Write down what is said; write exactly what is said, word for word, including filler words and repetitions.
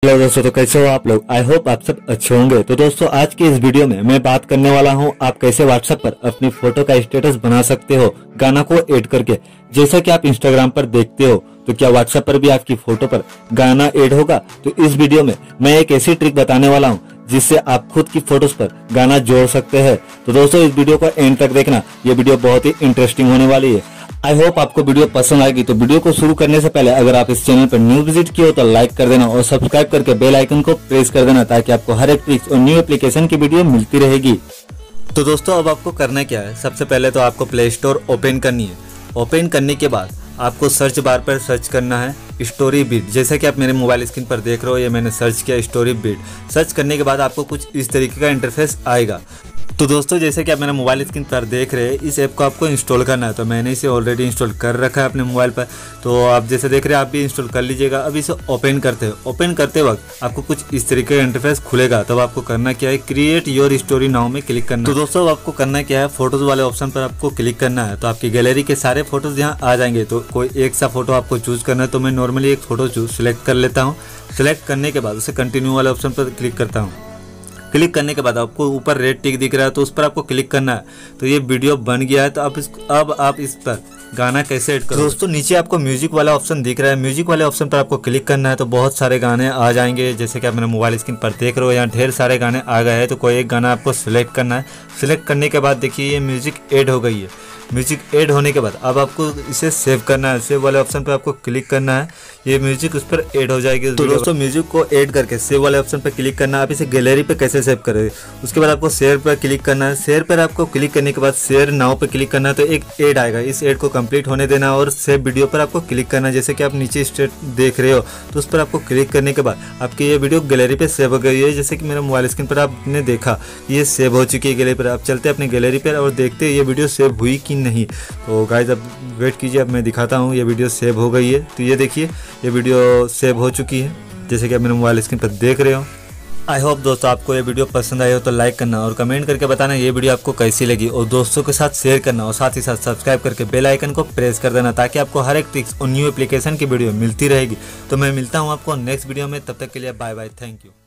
Hello दोस्तों, तो कैसे हो आप लोग। आई होप आप सब अच्छे होंगे। तो दोस्तों, आज की इस वीडियो में मैं बात करने वाला हूं आप कैसे व्हाट्सएप पर अपनी फोटो का स्टेटस बना सकते हो गाना को ऐड करके। जैसा कि आप इंस्टाग्राम पर देखते हो, तो क्या व्हाट्सएप पर भी आपकी फोटो पर गाना ऐड होगा। तो इस वीडियो में मैं एक ऐसी ट्रिक बताने वाला हूं जिससे आप खुद की फोटोज पर गाना जोड़ सकते हैं। तो दोस्तों, इस वीडियो को एंड तक देखना, ये वीडियो बहुत ही इंटरेस्टिंग होने वाली है। आई होप आपको वीडियो पसंद आएगी। तो वीडियो को शुरू करने से पहले अगर आप इस चैनल पर न्यू विजिट किए हो तो लाइक कर देना और सब्सक्राइब करके बेल आइकन को प्रेस कर देना, ताकि आपको हर एक ट्रिक्स और न्यू एप्लीकेशन की वीडियो मिलती रहेगी। तो दोस्तों, अब आपको करना क्या है, सबसे पहले तो आपको प्ले स्टोर ओपन करनी है। ओपन करने के बाद आपको सर्च बार पर सर्च करना है स्टोरी बीट। जैसा कि आप मेरे मोबाइल स्क्रीन पर देख रहे हो, ये मैंने सर्च किया स्टोरी बीट। सर्च करने के बाद आपको कुछ इस तरीके का इंटरफेस आएगा। तो दोस्तों, जैसे कि आप मेरा मोबाइल स्क्रीन पर देख रहे हैं, इस ऐप को आपको इंस्टॉल करना है। तो मैंने इसे ऑलरेडी इंस्टॉल कर रखा है अपने मोबाइल पर। तो आप जैसे देख रहे हैं, आप भी इंस्टॉल कर लीजिएगा। अब इसे ओपन करते हैं। ओपन करते वक्त आपको कुछ इस तरीके का इंटरफेस खुलेगा। तब आपको करना क्या है, क्रिएट योर स्टोरी नाउ में क्लिक करना है। तो दोस्तों, आपको करना क्या है, फोटोज वाले ऑप्शन पर आपको क्लिक करना है। तो आपकी गैलरी के सारे फोटोज यहाँ आ जाएंगे। तो कोई एक सा फोटो आपको चूज करना है। तो मैं नॉर्मली एक फोटो चूज सिलेक्ट कर लेता हूँ। सिलेक्ट करने के बाद उसे कंटिन्यू वाले ऑप्शन पर क्लिक करता हूँ। क्लिक करने के बाद आपको ऊपर रेड टिक दिख रहा है, तो उस पर आपको क्लिक करना है। तो ये वीडियो बन गया है। तो अब इस अब आप इस पर गाना कैसे ऐड करो। दोस्तों, नीचे आपको म्यूजिक वाला ऑप्शन दिख रहा है। म्यूजिक वाले ऑप्शन पर आपको क्लिक करना है। तो बहुत सारे गाने आ जाएंगे। जैसे कि आप मेरे मोबाइल स्क्रीन पर देख रहे हो, यहाँ ढेर सारे गाने आ गए हैं। तो कोई एक गाना आपको सिलेक्ट करना है। सिलेक्ट करने के बाद देखिए, ये म्यूजिक ऐड हो गई है। म्यूजिक ऐड होने के बाद अब आपको इसे सेव करना है। सेव वाले ऑप्शन पर आपको क्लिक करना है। ये म्यूजिक उस पर ऐड हो जाएगी। तो दोस्तों, म्यूजिक को ऐड करके सेव वाले ऑप्शन पर क्लिक करना है। आप इसे गैलरी पे कैसे सेव करें, उसके बाद आपको शेयर पर क्लिक करना है। शेयर पर आपको क्लिक करने के बाद शेयर नाउ पर क्लिक करना है। तो एक ऐड आएगा, इस ऐड को कंप्लीट होने देना और सेव वीडियो पर आपको क्लिक करना है। जैसे कि आप नीचे स्टेट देख रहे हो, तो उस पर आपको क्लिक करने के बाद आपकी ये वीडियो गैलरी पे सेव हो गई है। जैसे कि मेरे मोबाइल स्क्रीन पर आपने देखा, ये सेव हो चुकी है गैलरी पर। आप चलते अपने गैलरी पर और देखते ये वीडियो सेव हुई कि नहीं। तो गाइस, अब वेट कीजिए, अब मैं दिखाता हूँ। ये वीडियो सेव हो गई है। तो ये देखिए, ये वीडियो सेव हो चुकी है, जैसे कि आप मेरे मोबाइल स्क्रीन पर देख रहे हो। आई होप दोस्तों, आपको ये वीडियो पसंद आई हो तो लाइक करना और कमेंट करके बताना ये वीडियो आपको कैसी लगी, और दोस्तों के साथ शेयर करना और साथ ही साथ सब्सक्राइब करके बेल आइकन को प्रेस कर देना, ताकि आपको हर एक ट्रिक्स और न्यू एप्लीकेशन की वीडियो मिलती रहेगी। तो मैं मिलता हूँ आपको नेक्स्ट वीडियो में। तब तक के लिए बाय बाय, थैंक यू।